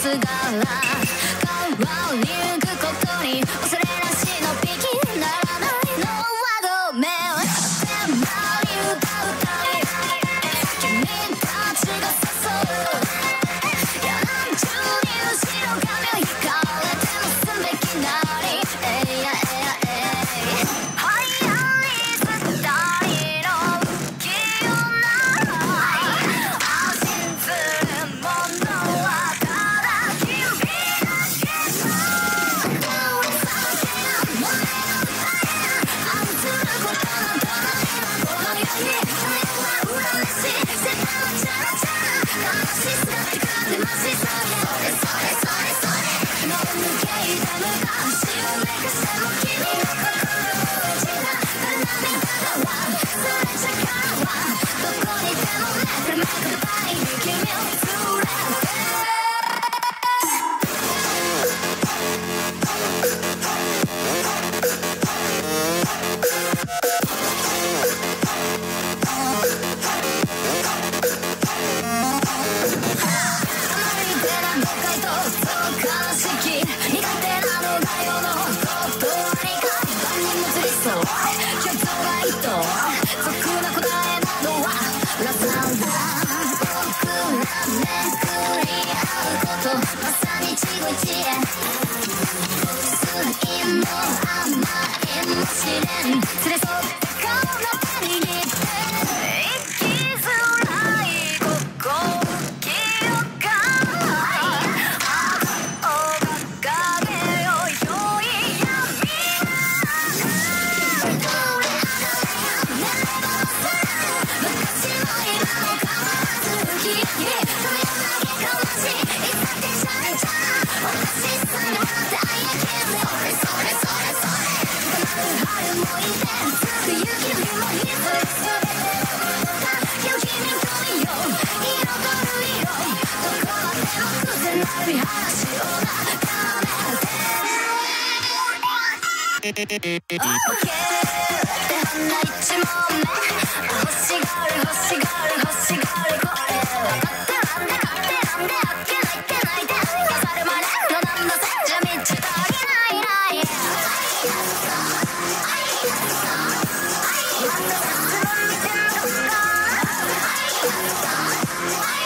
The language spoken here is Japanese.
すがら変わりゆくことに恐れなしのピキならないのはごめん迫り歌うたい君たちが誘う何重に後ろ髪を引かれてもすべきなりえいやえやえい早い二人の浮世なら信ずるものはただ君だけさどれさけの前の案ずることのどないはこの世に羽は裏し世界はチャラチャラ悲しすがってくんでましそれそれそれそれもう抜けいた昔をめかしても君の心を打ちだ涙がはそれじゃからはどこにでもねくるめくばいに君を連れて連れ添って顔の手に握って生きづらいここ記憶が青が影を良い闇がどれあがればさ昔も今も変わらず不気味どれだけかましいいつだってちゃんちゃんおかしさに笑って愛やけんでそれそれそれそれ春もいてつく雪にもひずすべて雪に恋よ彩る色どこまでも風の見晴らしを眺めて OK 手花一問目欲しがる欲しがる欲しがるこれは勝手なんで勝手なんであっけないってないで飾るまでのなんだぜじゃ道足りないない愛